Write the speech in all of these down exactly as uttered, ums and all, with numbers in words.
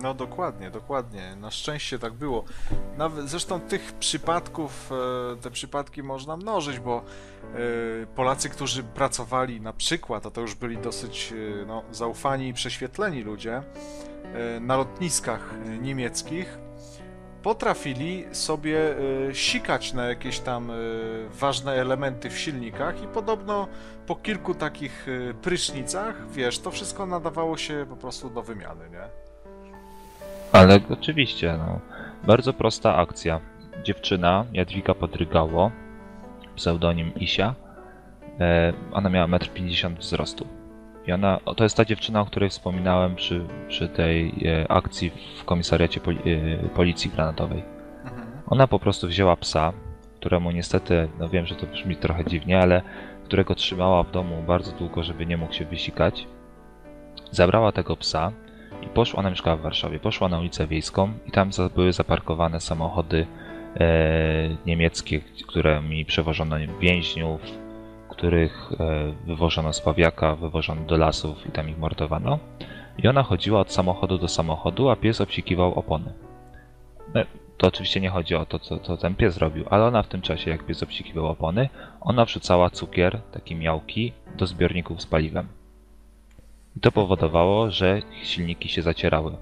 No dokładnie, dokładnie. Na szczęście tak było. Nawet, zresztą tych przypadków, e, te przypadki można mnożyć, bo e, Polacy, którzy pracowali na przykład, a to już byli dosyć e, no, zaufani i prześwietleni ludzie, e, na lotniskach e, niemieckich, potrafili sobie e, sikać na jakieś tam e, ważne elementy w silnikach i podobno po kilku takich e, prysznicach, wiesz, to wszystko nadawało się po prostu do wymiany, nie? Ale oczywiście, no. Bardzo prosta akcja. Dziewczyna, Jadwiga Podrygało, pseudonim Isia, e, ona miała metr pięćdziesiąt wzrostu. I ona, to jest ta dziewczyna, o której wspominałem przy, przy tej e, akcji w komisariacie poli, e, policji granatowej. Mhm. Ona po prostu wzięła psa, któremu niestety, no wiem, że to brzmi trochę dziwnie, ale którego trzymała w domu bardzo długo, żeby nie mógł się wysikać. Zabrała tego psa i poszła, ona mieszkała w Warszawie, poszła na ulicę Wiejską i tam za- były zaparkowane samochody e, niemieckie, którymi przewożono więźniów, których e, wywożono z Pawiaka, wywożono do lasów i tam ich mordowano. I ona chodziła od samochodu do samochodu, a pies obsikiwał opony. No, to oczywiście nie chodzi o to, co, co ten pies robił, ale ona w tym czasie, jak pies obsikiwał opony, ona wrzucała cukier, takie miałki, do zbiorników z paliwem. I to powodowało, że silniki się zacierały.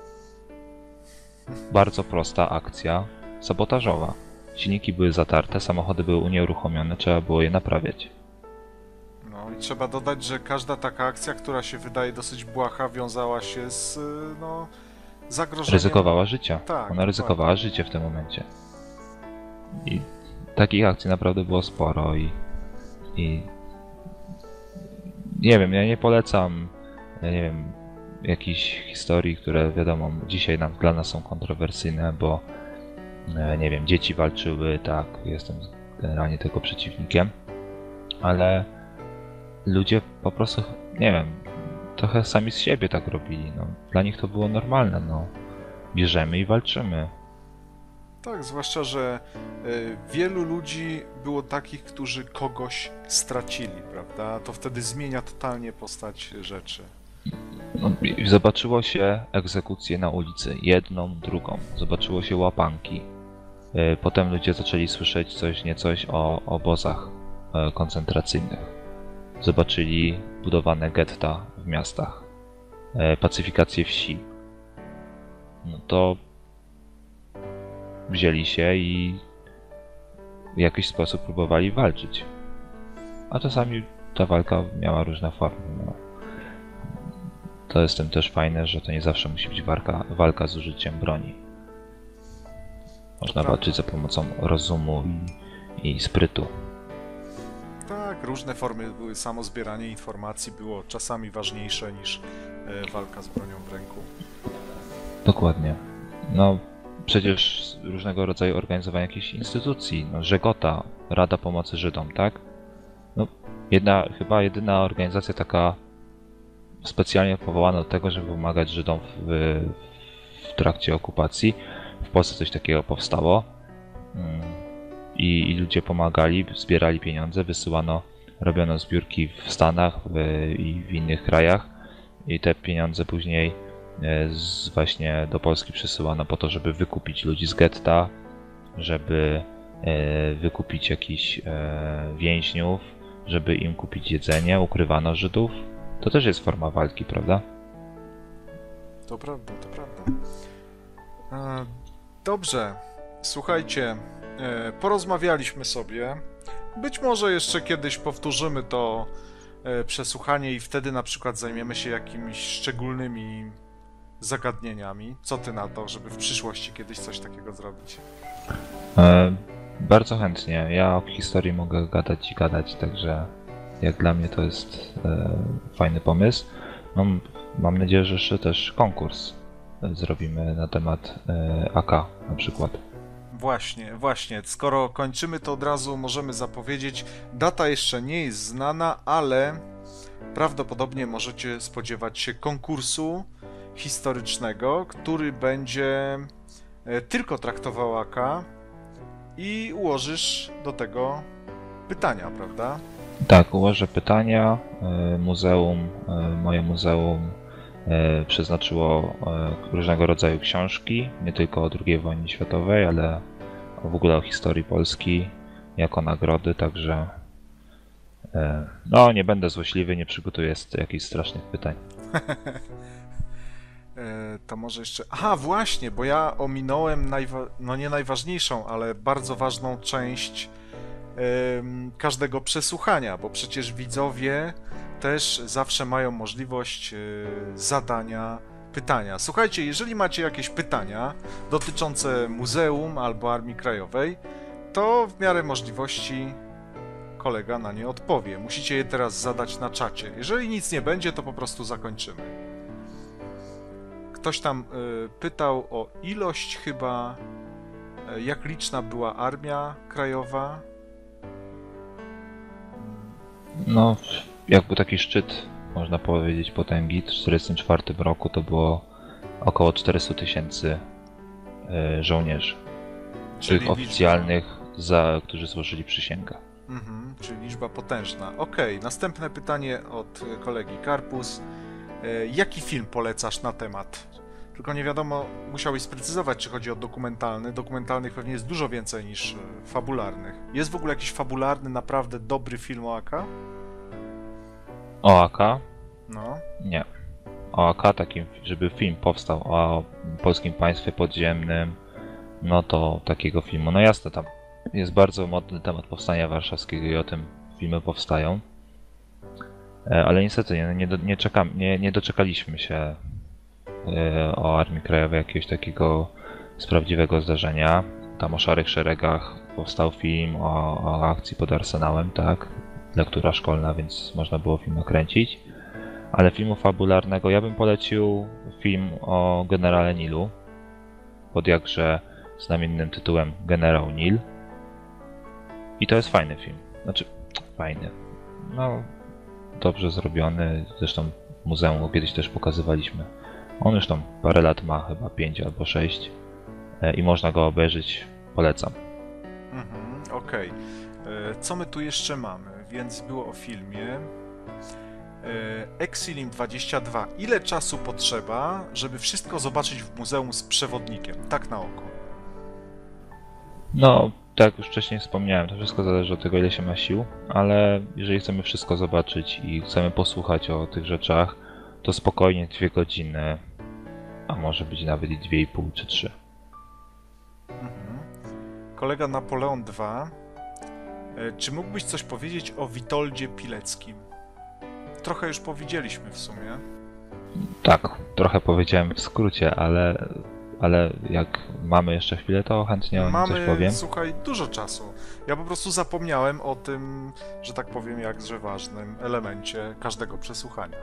Bardzo prosta akcja sabotażowa. Silniki były zatarte, samochody były unieruchomione, trzeba było je naprawiać. No i trzeba dodać, że każda taka akcja, która się wydaje dosyć błaha, wiązała się z, y, no, zagrożeniem. Ryzykowała życia. Tak, Ona dokładnie. ryzykowała życie w tym momencie. I takich akcji naprawdę było sporo i, i nie wiem, ja nie polecam, ja nie wiem, jakichś historii, które wiadomo, dzisiaj nam, dla nas są kontrowersyjne, bo e, nie wiem, dzieci walczyły, tak, jestem generalnie tego przeciwnikiem, ale ludzie po prostu, nie wiem, trochę sami z siebie tak robili, no. Dla nich to było normalne, no. Bierzemy i walczymy. Tak, zwłaszcza, że y, wielu ludzi było takich, którzy kogoś stracili, prawda? To wtedy zmienia totalnie postać rzeczy. No, i zobaczyło się egzekucje na ulicy, jedną, drugą. Zobaczyło się łapanki. Y, Potem ludzie zaczęli słyszeć coś, nie coś o obozach e, koncentracyjnych. Zobaczyli budowane getta w miastach, e, pacyfikację wsi. No to wzięli się i w jakiś sposób próbowali walczyć. A czasami ta walka miała różne formy. No. To jest tym też fajne, że to nie zawsze musi być walka, walka z użyciem broni. Można prawda. walczyć za pomocą rozumu i, i sprytu. Tak, różne formy były, samo zbieranie informacji było czasami ważniejsze niż e, walka z bronią w ręku. Dokładnie. No przecież różnego rodzaju organizowanie jakichś instytucji, no Żegota, Rada Pomocy Żydom, tak? No jedna, chyba jedyna organizacja taka specjalnie powołana do tego, żeby pomagać Żydom w, w trakcie okupacji. W Polsce coś takiego powstało. Mm. I, i ludzie pomagali, zbierali pieniądze, wysyłano, robiono zbiórki w Stanach w, i w innych krajach i te pieniądze później e, z, właśnie do Polski przesyłano po to, żeby wykupić ludzi z getta, żeby e, wykupić jakichś e, więźniów, żeby im kupić jedzenie, ukrywano Żydów. To też jest forma walki, prawda? To prawda, to prawda. E, dobrze, słuchajcie, e, porozmawialiśmy sobie. Być może jeszcze kiedyś powtórzymy to e, przesłuchanie i wtedy na przykład zajmiemy się jakimiś szczególnymi zagadnieniami. Co ty na to, żeby w przyszłości kiedyś coś takiego zrobić? E, bardzo chętnie. Ja o historii mogę gadać i gadać, także jak dla mnie to jest e, fajny pomysł. Mam, mam nadzieję, że jeszcze też konkurs zrobimy na temat e, A K na przykład. Właśnie, właśnie. Skoro kończymy, to od razu możemy zapowiedzieć. Data jeszcze nie jest znana, ale prawdopodobnie możecie spodziewać się konkursu historycznego, który będzie e, tylko traktował A K i ułożysz do tego pytania, prawda? Tak, ułożę pytania. e, Muzeum, e, moje muzeum e, przeznaczyło e, różnego rodzaju książki, nie tylko o drugiej wojnie światowej, ale w ogóle o historii Polski jako nagrody, także e, no nie będę złośliwy, nie przygotuję z jakichś strasznych pytań. E, To może jeszcze... Aha, właśnie, bo ja ominąłem najwa... no nie najważniejszą, ale bardzo ważną część em, każdego przesłuchania, bo przecież widzowie też zawsze mają możliwość e, zadania pytania. Słuchajcie, jeżeli macie jakieś pytania dotyczące muzeum albo Armii Krajowej, to w miarę możliwości kolega na nie odpowie. Musicie je teraz zadać na czacie. Jeżeli nic nie będzie, to po prostu zakończymy. Ktoś tam y, pytał o ilość chyba, y, jak liczna była Armia Krajowa. No, jak był taki szczyt, można powiedzieć, potęgi, w tysiąc dziewięćset czterdziestym czwartym roku to było około czterysta tysięcy y, żołnierzy, Czyli tych oficjalnych, za, którzy złożyli przysięgę. Mhm, czyli liczba potężna. Okej, następne pytanie od y, kolegi Karpus. Y, Jaki film polecasz na temat? Tylko nie wiadomo, musiałeś sprecyzować, czy chodzi o dokumentalny. Dokumentalnych pewnie jest dużo więcej niż y, fabularnych. Jest w ogóle jakiś fabularny, naprawdę dobry film o A K? O A K? No. Nie. O A K, takim, żeby film powstał o polskim państwie podziemnym, no to takiego filmu, no jasne, tam jest bardzo modny temat powstania warszawskiego i o tym filmy powstają. E, Ale niestety nie, nie, do, nie, czekam, nie, nie doczekaliśmy się e, o Armii Krajowej jakiegoś takiego z prawdziwego zdarzenia. Tam o Szarych Szeregach powstał film o, o akcji pod Arsenałem, tak? Lektura szkolna, więc można było film nakręcić. Ale filmu fabularnego ja bym polecił film o generale Nilu pod jakże znamiennym tytułem Generał Nil. I to jest fajny film. Znaczy, fajny. No, dobrze zrobiony. Zresztą w muzeum go kiedyś też pokazywaliśmy. On już tam parę lat ma, chyba pięć albo sześć. I można go obejrzeć. Polecam. Mhm, okej. E, Co my tu jeszcze mamy? Więc było o filmie. E, Exilim dwadzieścia dwa. Ile czasu potrzeba, żeby wszystko zobaczyć w muzeum z przewodnikiem? Tak na oko. No, tak jak już wcześniej wspomniałem, to wszystko zależy od tego, ile się ma sił, ale jeżeli chcemy wszystko zobaczyć i chcemy posłuchać o tych rzeczach, to spokojnie dwie godziny, a może być nawet i dwie i pół czy trzy. Mhm. Kolega Napoleon dwa. E, Czy mógłbyś coś powiedzieć o Witoldzie Pileckim? Trochę już powiedzieliśmy w sumie. Tak, trochę powiedziałem w skrócie, ale, ale jak mamy jeszcze chwilę, to chętnie o nim coś Mamy, powiem. słuchaj, dużo czasu. Ja po prostu zapomniałem o tym, że tak powiem, jakże ważnym elemencie każdego przesłuchania.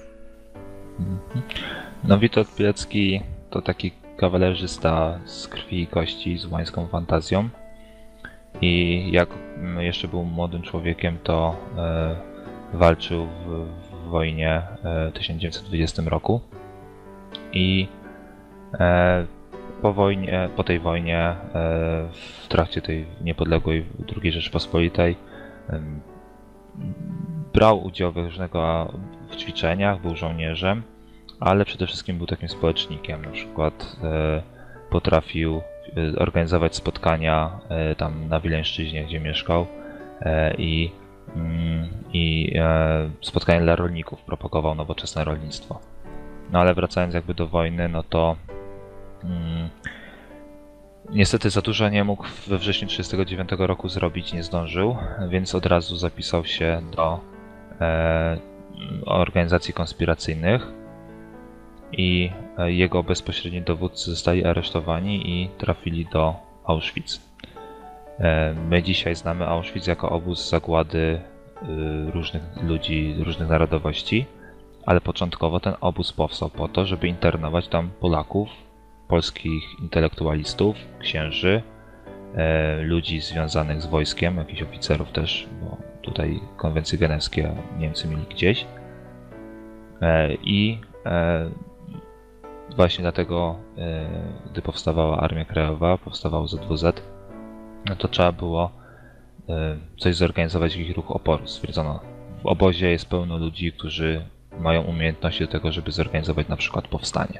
No Witold Pilecki to taki kawalerzysta z krwi i kości, z łańską fantazją. I jak mm, jeszcze był młodym człowiekiem, to e, walczył w, w wojnie e, w tysiąc dziewięćset dwudziestym roku. I e, po wojnie, po tej wojnie, e, w trakcie tej niepodległej drugiej Rzeczypospolitej, e, brał udział w różnego w ćwiczeniach, był żołnierzem, ale przede wszystkim był takim społecznikiem. Na przykład e, potrafił e, organizować spotkania e, tam na Wileńszczyźnie, gdzie mieszkał, e, i, mm, i e, spotkania dla rolników, propagował nowoczesne rolnictwo. No ale wracając jakby do wojny, no to mm, niestety za dużo nie mógł we wrześniu tysiąc dziewięćset trzydziestego dziewiątego roku zrobić, nie zdążył, więc od razu zapisał się do e, organizacji konspiracyjnych i jego bezpośredni dowódcy zostali aresztowani i trafili do Auschwitz. E, my dzisiaj znamy Auschwitz jako obóz zagłady y, różnych ludzi, różnych narodowości, ale początkowo ten obóz powstał po to, żeby internować tam Polaków, polskich intelektualistów, księży, e, ludzi związanych z wojskiem, jakichś oficerów też, bo tutaj konwencje genewskie Niemcy mieli gdzieś. E, I e, właśnie dlatego, e, gdy powstawała Armia Krajowa, powstawał Z W Z, no to trzeba było e, coś zorganizować, jakiś ruch oporu. Stwierdzono, w obozie jest pełno ludzi, którzy mają umiejętności do tego, żeby zorganizować na przykład powstanie.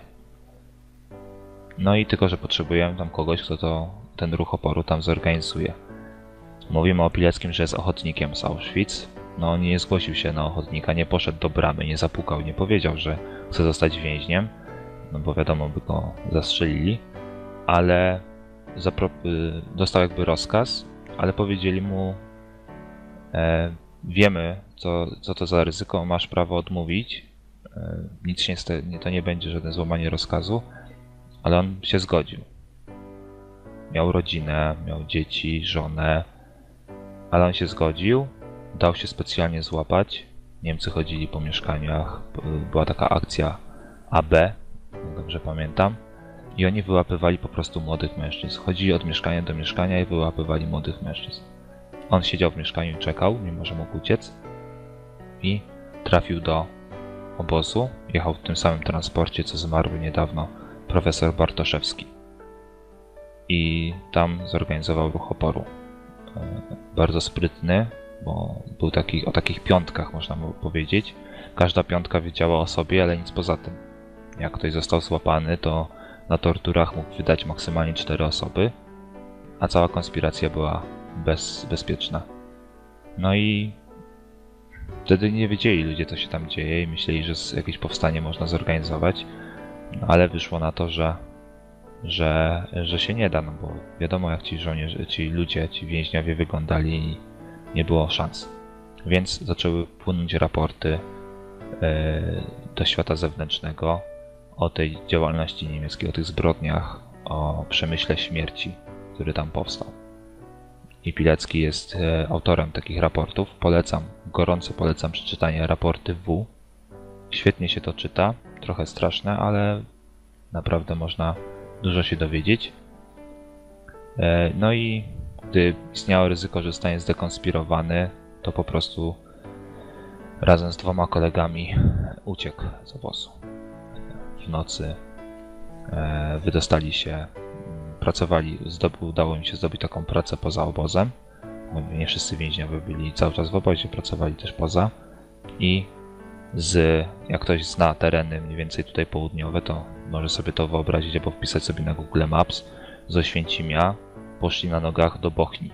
No i tylko, że potrzebujemy tam kogoś, kto to, ten ruch oporu tam zorganizuje. Mówimy o Pileckim, że jest ochotnikiem z Auschwitz. No on nie zgłosił się na ochotnika, nie poszedł do bramy, nie zapukał, nie powiedział, że chce zostać więźniem, no bo wiadomo, by go zastrzelili, ale dostał jakby rozkaz, ale powiedzieli mu, e, wiemy, co, co to za ryzyko, masz prawo odmówić, e, nic się nie, to nie będzie żadne złamanie rozkazu, ale on się zgodził. Miał rodzinę, miał dzieci, żonę, ale on się zgodził, dał się specjalnie złapać. Niemcy chodzili po mieszkaniach, była taka akcja A B, dobrze pamiętam, i oni wyłapywali po prostu młodych mężczyzn. Chodzili od mieszkania do mieszkania i wyłapywali młodych mężczyzn. On siedział w mieszkaniu i czekał, mimo że mógł uciec, i trafił do obozu. Jechał w tym samym transporcie, co zmarły niedawno profesor Bartoszewski. I tam zorganizował ruch oporu. Bardzo sprytny, bo był taki, o takich piątkach, można powiedzieć. Każda piątka wiedziała o sobie, ale nic poza tym. Jak ktoś został złapany, to na torturach mógł wydać maksymalnie cztery osoby, a cała konspiracja była bez, bezpieczna. No i wtedy nie wiedzieli ludzie, co się tam dzieje, i myśleli, że jakieś powstanie można zorganizować, no, ale wyszło na to, że, że, że się nie da, no bo wiadomo, jak ci żołnierze, ci ludzie, ci więźniowie wyglądali i nie było szans. Więc zaczęły płynąć raporty yy, do świata zewnętrznego o tej działalności niemieckiej, o tych zbrodniach, o przemyśle śmierci, który tam powstał. I Pilecki jest yy, autorem takich raportów. Polecam, gorąco polecam przeczytanie raporty W. Świetnie się to czyta, trochę straszne, ale naprawdę można dużo się dowiedzieć. Yy, no i gdy istniało ryzyko, że zostanie zdekonspirowany, to po prostu razem z dwoma kolegami uciekł z obozu. W nocy e, wydostali się, pracowali, zdobył, udało im się zdobyć taką pracę poza obozem. Nie wszyscy więźniowie byli cały czas w obozie, pracowali też poza. I z, jak ktoś zna tereny mniej więcej tutaj południowe, to może sobie to wyobrazić albo wpisać sobie na Google Maps. Z Oświęcimia poszli na nogach do Bochni.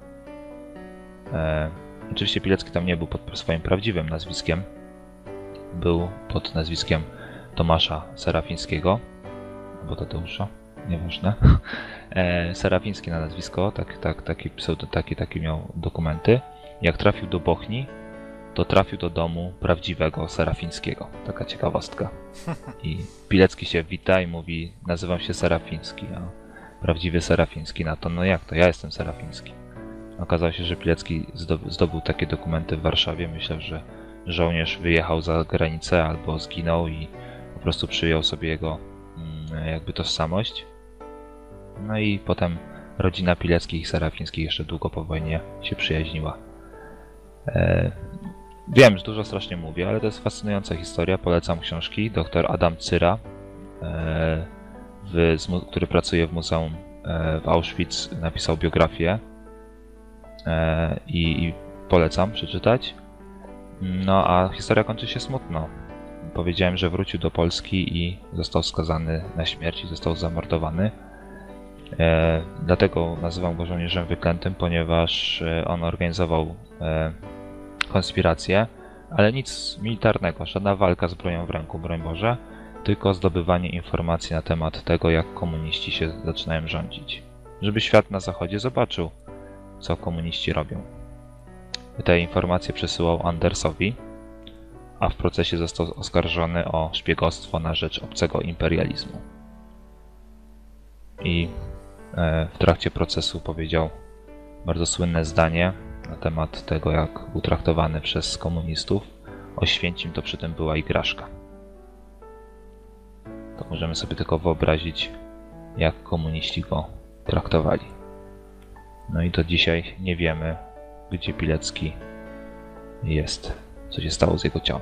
E, oczywiście Pilecki tam nie był pod swoim prawdziwym nazwiskiem. Był pod nazwiskiem Tomasza Serafińskiego, albo Tadeusza, nieważne. E, Serafiński na nazwisko, tak, tak, taki, pseudo, taki, taki miał dokumenty. Jak trafił do Bochni, to trafił do domu prawdziwego Serafińskiego. Taka ciekawostka. I Pilecki się wita i mówi, nazywam się Serafiński, a prawdziwy Serafiński na to, no jak to, ja jestem Serafiński. Okazało się, że Pilecki zdobył takie dokumenty w Warszawie. Myślę, że żołnierz wyjechał za granicę albo zginął i po prostu przyjął sobie jego jakby tożsamość. No i potem rodzina Pileckich i Serafińskich jeszcze długo po wojnie się przyjaźniła. E, wiem, że dużo strasznie mówię, ale to jest fascynująca historia. Polecam książki. Doktor Adam Cyra, e, w, który pracuje w muzeum e, w Auschwitz, napisał biografię e, i, i polecam przeczytać. No a historia kończy się smutno. Powiedziałem, że wrócił do Polski i został skazany na śmierć i został zamordowany. E, dlatego nazywam go żołnierzem wyklętym, ponieważ on organizował e, konspirację, ale nic militarnego, żadna walka z bronią w ręku, broń Boże, tylko zdobywanie informacji na temat tego, jak komuniści się zaczynają rządzić. Żeby świat na zachodzie zobaczył, co komuniści robią. Te informacje przesyłał Andersowi, a w procesie został oskarżony o szpiegostwo na rzecz obcego imperializmu. I w trakcie procesu powiedział bardzo słynne zdanie na temat tego, jak był traktowany przez komunistów. Oświęcim to przy tym była igraszka. To możemy sobie tylko wyobrazić, jak komuniści go traktowali. No i do dzisiaj nie wiemy, gdzie Pilecki jest, co się stało z jego ciałem.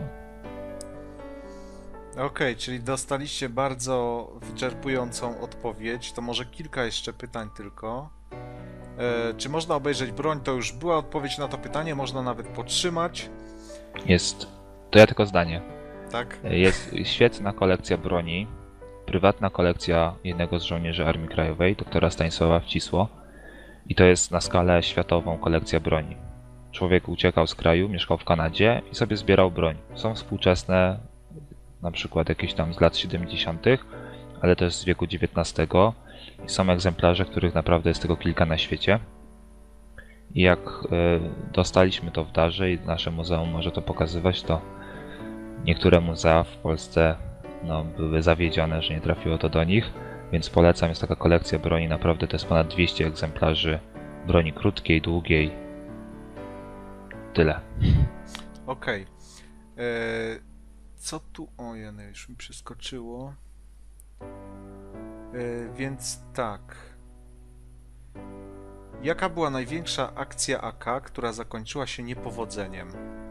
Okej, okay, czyli dostaliście bardzo wyczerpującą odpowiedź. To może kilka jeszcze pytań tylko. E, czy można obejrzeć broń? To już była odpowiedź na to pytanie, można nawet podtrzymać. Jest. To ja tylko zdanie. Tak? Jest świetna kolekcja broni, prywatna kolekcja jednego z żołnierzy Armii Krajowej, doktora Stanisława Wcisło. I to jest na skalę światową kolekcja broni. Człowiek uciekał z kraju, mieszkał w Kanadzie i sobie zbierał broń. Są współczesne, na przykład jakieś tam z lat siedemdziesiątych, ale też z wieku dziewiętnastego. I są egzemplarze, których naprawdę jest tylko kilka na świecie. I jak y, dostaliśmy to w darze i nasze muzeum może to pokazywać, to niektóre muzea w Polsce no, były zawiedzione, że nie trafiło to do nich. Więc polecam, jest taka kolekcja broni, naprawdę to jest ponad dwieście egzemplarzy broni krótkiej, długiej. Tyle. Okej. Okay. Co tu... O, Jany, już mi przeskoczyło. E, więc tak. Jaka była największa akcja A K, która zakończyła się niepowodzeniem?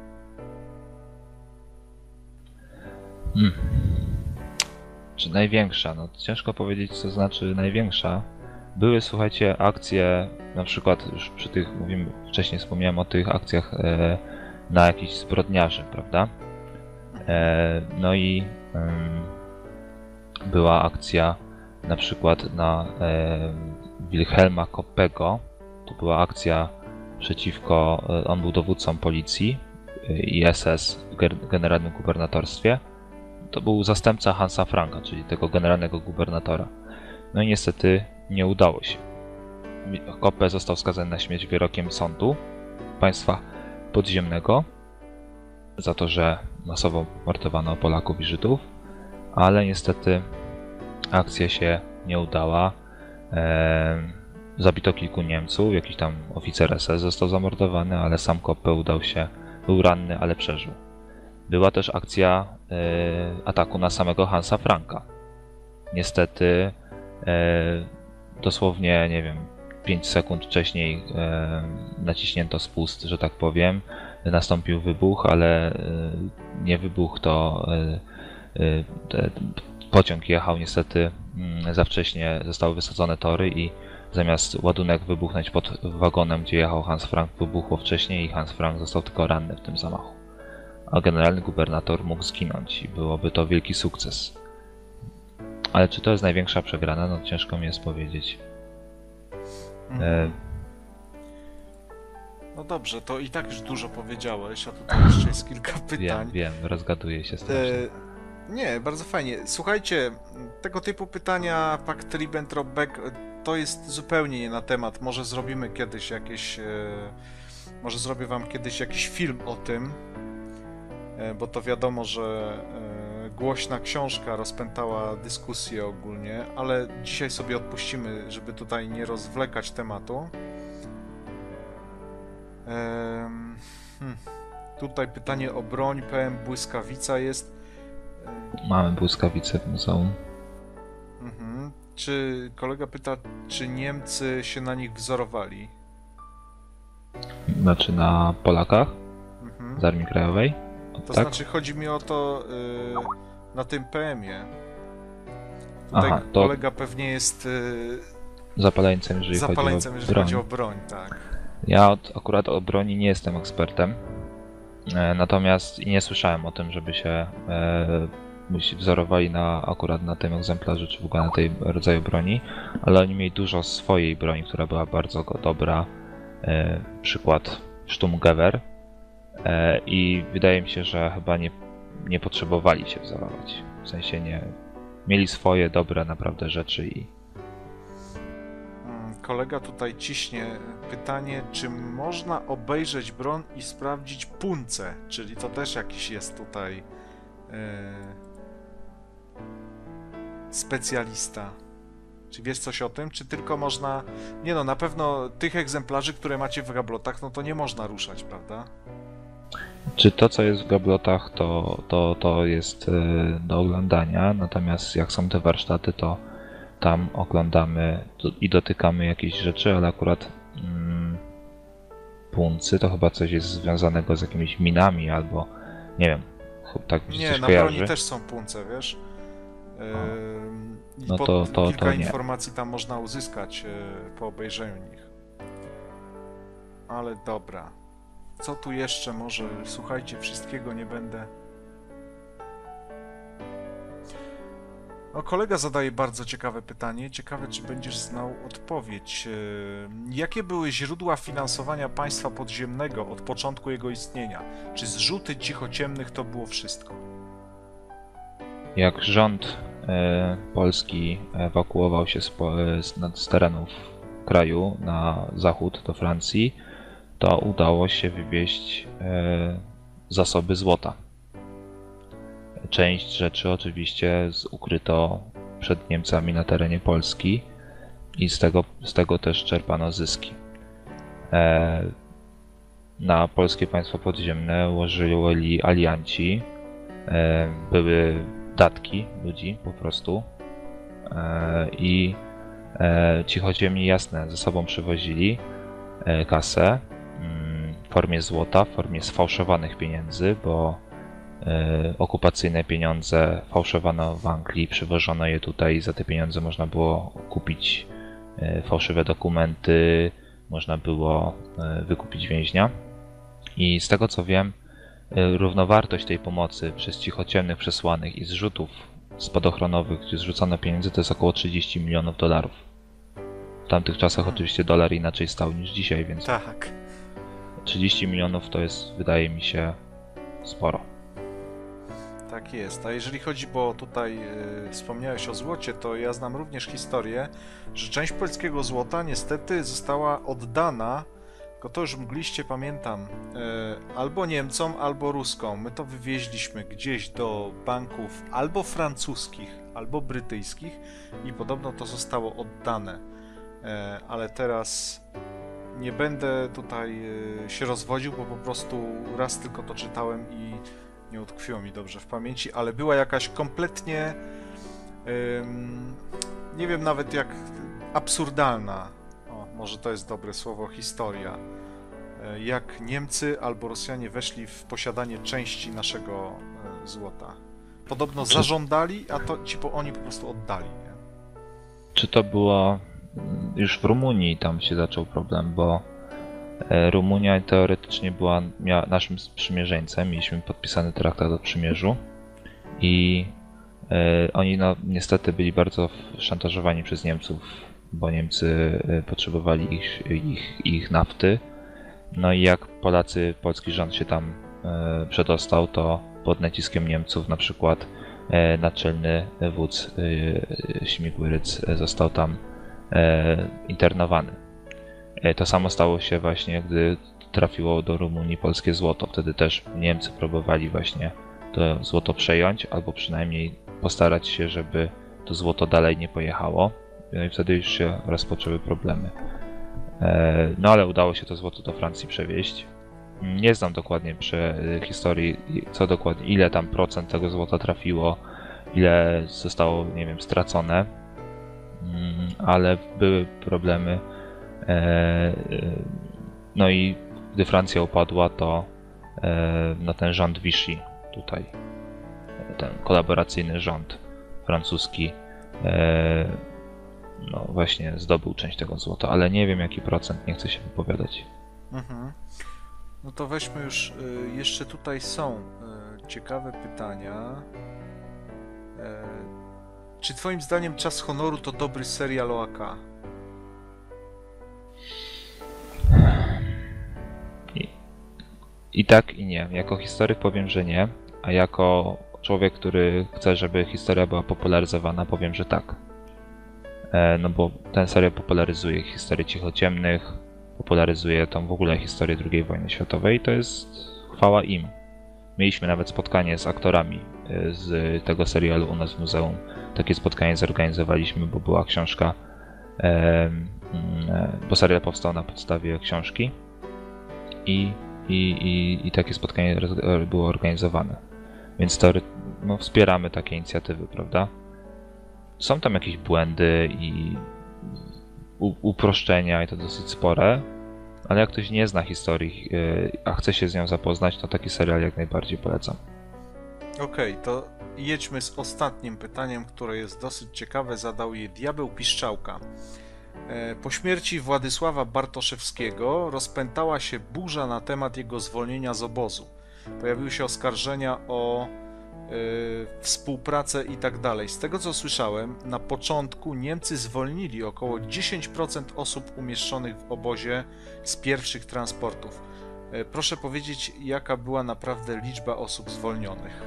Hmm. Czy największa? No ciężko powiedzieć, co znaczy największa. Były, słuchajcie, akcje, na przykład już przy tych, mówimy, wcześniej wspomniałem o tych akcjach e, na jakichś zbrodniarzy, prawda? E, no i e, była akcja na przykład na e, Wilhelma Koppego. To była akcja przeciwko, e, on był dowódcą policji e, i S S w generalnym gubernatorstwie. To był zastępca Hansa Franka, czyli tego generalnego gubernatora. No i niestety nie udało się. Koppe został skazany na śmierć wyrokiem sądu państwa podziemnego za to, że masowo mordowano Polaków i Żydów, ale niestety akcja się nie udała. Eee, zabito kilku Niemców, jakiś tam oficer S S został zamordowany, ale sam Koppe udał się, był ranny, ale przeżył. Była też akcja e, ataku na samego Hansa Franka. Niestety e, dosłownie, nie wiem, pięć sekund wcześniej e, naciśnięto spust, że tak powiem. Nastąpił wybuch, ale e, nie wybuch to e, e, pociąg jechał niestety m, za wcześnie, zostały wysadzone tory i zamiast ładunek wybuchnąć pod wagonem, gdzie jechał Hans Frank, wybuchło wcześniej i Hans Frank został tylko ranny w tym zamachu. A generalny gubernator mógł zginąć i byłoby to wielki sukces. Ale czy to jest największa przegrana? No ciężko mi jest powiedzieć. Mhm. E... No dobrze, to i tak już dużo powiedziałeś, a tutaj jeszcze jest kilka pytań. Wiem, wiem, rozgaduję się strasznie. E... Nie, bardzo fajnie. Słuchajcie, tego typu pytania Pakt Ribbentrop-Beck to jest zupełnie nie na temat. Może zrobimy kiedyś jakieś... E... Może zrobię wam kiedyś jakiś film o tym, bo to wiadomo, że głośna książka rozpętała dyskusję ogólnie, ale dzisiaj sobie odpuścimy, żeby tutaj nie rozwlekać tematu. Hmm. Tutaj pytanie o broń, P M Błyskawica jest. Mamy błyskawicę w muzeum. Mhm. Czy kolega pyta, czy Niemcy się na nich wzorowali? Znaczy na Polakach? Mhm. Z Armii Krajowej? To tak? Znaczy chodzi mi o to yy, na tym P M ie. Tutaj Aha, to kolega pewnie jest yy, zapaleńcem, jeżeli, zapaleńcem, chodzi, o jeżeli chodzi o broń, tak. Ja od, akurat o broni nie jestem ekspertem, e, natomiast i nie słyszałem o tym, żeby się e, wzorowali na, akurat na tym egzemplarzu, czy w ogóle na tej rodzaju broni, ale oni mieli dużo swojej broni, która była bardzo dobra. E, przykład Sturmgewehr. I wydaje mi się, że chyba nie, nie potrzebowali się wzorować. W sensie nie... Mieli swoje dobre naprawdę rzeczy i... Kolega tutaj ciśnie pytanie, czy można obejrzeć broń i sprawdzić punce? Czyli to też jakiś jest tutaj yy, specjalista. Czy wiesz coś o tym? Czy tylko można... Nie no, na pewno tych egzemplarzy, które macie w gablotach, no to nie można ruszać, prawda? Czy to, co jest w gablotach, to, to, to jest do oglądania, natomiast jak są te warsztaty, to tam oglądamy i dotykamy jakieś rzeczy, ale akurat mm, puncy to chyba coś jest związanego z jakimiś minami albo nie wiem, tak mi się Nie, coś na kojarzy. broni też są punce, wiesz? Yy, no to, to, kilka to informacji tam można uzyskać yy, po obejrzeniu nich. Ale dobra. Co tu jeszcze może? Słuchajcie, wszystkiego nie będę No, kolega zadaje bardzo ciekawe pytanie. Ciekawe, czy będziesz znał odpowiedź. E, Jakie były źródła finansowania państwa podziemnego od początku jego istnienia? Czy zrzuty cichociemnych to było wszystko? Jak rząd e, polski ewakuował się z, po- e, z, nad- z terenów kraju na zachód do Francji, to udało się wywieźć e, zasoby złota. Część rzeczy oczywiście z- ukryto przed Niemcami na terenie Polski i z tego, z tego też czerpano zyski. E, na polskie państwo podziemne łożyli alianci, e, były datki ludzi po prostu e, i e, cichoziemni jasne ze sobą przywozili e, kasę mm, w formie złota, w formie sfałszowanych pieniędzy, bo e, okupacyjne pieniądze fałszowano w Anglii, przywożono je tutaj i za te pieniądze można było kupić e, fałszywe dokumenty, można było e, wykupić więźnia. I z tego co wiem, e, równowartość tej pomocy przez cichociemnych przesłanych i zrzutów spadochronowych, gdzie zrzucano pieniądze, to jest około trzydzieści milionów dolarów. W tamtych czasach oczywiście dolar inaczej stał niż dzisiaj, więc Tak. trzydzieści milionów to jest, wydaje mi się, sporo. Tak jest. A jeżeli chodzi, bo tutaj y, wspomniałeś o złocie, to ja znam również historię, że część polskiego złota niestety została oddana, tylko to już mgliście pamiętam, y, albo Niemcom, albo Ruskom. My to wywieźliśmy gdzieś do banków albo francuskich, albo brytyjskich i podobno to zostało oddane. Y, ale teraz nie będę tutaj y, się rozwodził, bo po prostu raz tylko to czytałem i nie utkwiło mi dobrze w pamięci, ale była jakaś kompletnie, ym, nie wiem nawet jak, absurdalna, o, może to jest dobre słowo, historia, y, jak Niemcy albo Rosjanie weszli w posiadanie części naszego y, złota. Podobno zażądali, a to ci po, oni po prostu oddali. Nie? Czy to było już w Rumunii, tam się zaczął problem, bo e, Rumunia teoretycznie była mia, naszym sprzymierzeńcem, mieliśmy podpisany traktat o przymierzu i e, oni no, niestety byli bardzo szantażowani przez Niemców, bo Niemcy e, potrzebowali ich, ich, ich nafty. No i jak Polacy, polski rząd się tam e, przedostał, to pod naciskiem Niemców na przykład e, naczelny wódz e, Śmigły-Rydz został tam e, internowany. E, to samo stało się właśnie, gdy trafiło do Rumunii polskie złoto. Wtedy też Niemcy próbowali właśnie to złoto przejąć, albo przynajmniej postarać się, żeby to złoto dalej nie pojechało. No i wtedy już się rozpoczęły problemy. E, no ale udało się to złoto do Francji przewieźć. Nie znam dokładnie przy historii, co dokładnie, ile tam procent tego złota trafiło, ile zostało, nie wiem, stracone, ale były problemy. No i gdy Francja upadła, to no ten rząd Vichy tutaj, ten kolaboracyjny rząd francuski, no właśnie zdobył część tego złota, ale nie wiem jaki procent, nie chcę się wypowiadać. Mhm. No to weźmy już, y, jeszcze tutaj są y, ciekawe pytania. Y, czy twoim zdaniem Czas Honoru to dobry serial o A K? I, I tak i nie. Jako historyk powiem, że nie, a jako człowiek, który chce, żeby historia była popularyzowana, powiem, że tak. E, no bo ten serial popularyzuje historię cichociemnych, popularyzuje tą w ogóle historię drugiej wojny światowej i to jest chwała im. Mieliśmy nawet spotkanie z aktorami z tego serialu u nas w muzeum. Takie spotkanie zorganizowaliśmy, bo była książka, e, bo serial powstał na podstawie książki i, i, i, i takie spotkanie było organizowane. Więc to, no, wspieramy takie inicjatywy, prawda? Są tam jakieś błędy i uproszczenia i to dosyć spore, ale jak ktoś nie zna historii, a chce się z nią zapoznać, to taki serial jak najbardziej polecam. Okej, okay, to jedźmy z ostatnim pytaniem, które jest dosyć ciekawe. Zadał je Diabeł Piszczałka. Po śmierci Władysława Bartoszewskiego rozpętała się burza na temat jego zwolnienia z obozu. Pojawiły się oskarżenia o współpracę i tak dalej. Z tego co słyszałem, na początku Niemcy zwolnili około dziesięć procent osób umieszczonych w obozie z pierwszych transportów. Proszę powiedzieć, jaka była naprawdę liczba osób zwolnionych?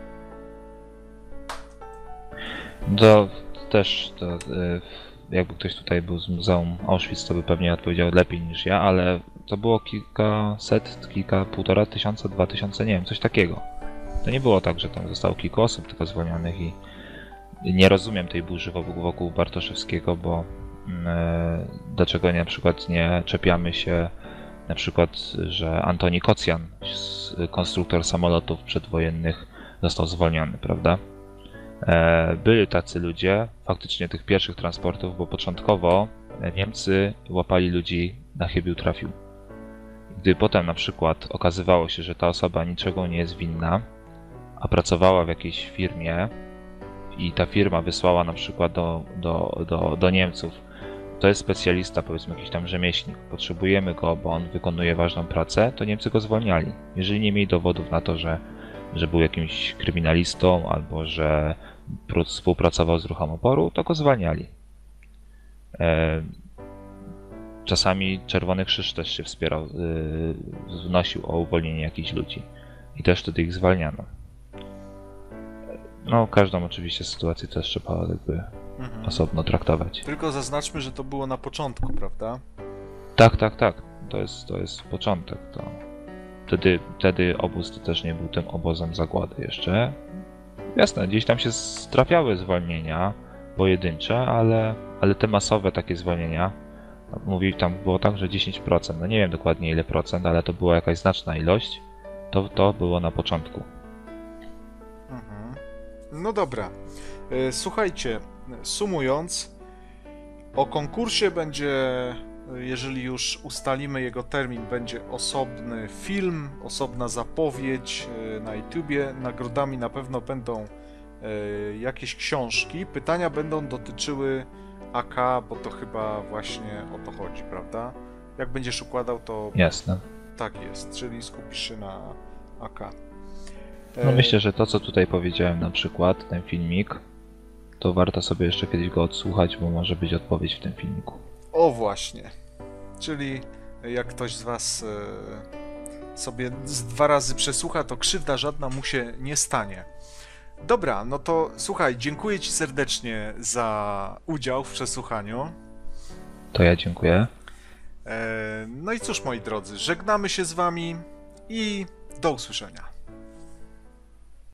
To też, to, y, jakby ktoś tutaj był z Muzeum Auschwitz, to by pewnie odpowiedział lepiej niż ja, ale to było kilkaset, kilka, półtora tysiąca, dwa tysiące, nie wiem, coś takiego. To nie było tak, że tam zostało kilku osób tylko zwolnionych i nie rozumiem tej burzy wokół, wokół Bartoszewskiego, bo e, dlaczego nie, na przykład nie czepiamy się na przykład, że Antoni Kocjan, konstruktor samolotów przedwojennych, został zwolniony, prawda? E, byli tacy ludzie, faktycznie tych pierwszych transportów, bo początkowo Niemcy łapali ludzi na chybił trafił. Gdy potem na przykład okazywało się, że ta osoba niczego nie jest winna, a pracowała w jakiejś firmie i ta firma wysłała na przykład do, do, do, do Niemców, to jest specjalista, powiedzmy jakiś tam rzemieślnik, potrzebujemy go, bo on wykonuje ważną pracę, to Niemcy go zwalniali. Jeżeli nie mieli dowodów na to, że, że był jakimś kryminalistą albo że współpracował z ruchem oporu, to go zwalniali. E, czasami Czerwony Krzyż też się wspierał, yy, wnosił o uwolnienie jakichś ludzi i też wtedy ich zwalniano. No, każdą oczywiście sytuację też trzeba jakby mhm. osobno traktować. Tylko zaznaczmy, że to było na początku, prawda? Tak, tak, tak. To jest, to jest początek. To... Wtedy, wtedy obóz to też nie był tym obozem zagłady jeszcze. Jasne, gdzieś tam się trafiały zwolnienia pojedyncze, ale, ale te masowe takie zwolnienia, mówi tam było tak, że dziesięć procent, no nie wiem dokładnie ile procent, ale to była jakaś znaczna ilość, to, to było na początku. Mhm. No dobra. Słuchajcie, sumując, o konkursie będzie, jeżeli już ustalimy jego termin, będzie osobny film, osobna zapowiedź na YouTubie. Nagrodami na pewno będą jakieś książki. Pytania będą dotyczyły A K, bo to chyba właśnie o to chodzi, prawda? Jak będziesz układał, to... Jasne. Tak jest, czyli skupisz się na A K. No myślę, że to, co tutaj powiedziałem na przykład, ten filmik, to warto sobie jeszcze kiedyś go odsłuchać, bo może być odpowiedź w tym filmiku. O właśnie. Czyli jak ktoś z was sobie z dwa razy przesłucha, to krzywda żadna mu się nie stanie. Dobra, no to słuchaj, dziękuję ci serdecznie za udział w przesłuchaniu. To ja dziękuję. No i cóż, moi drodzy, żegnamy się z wami i do usłyszenia.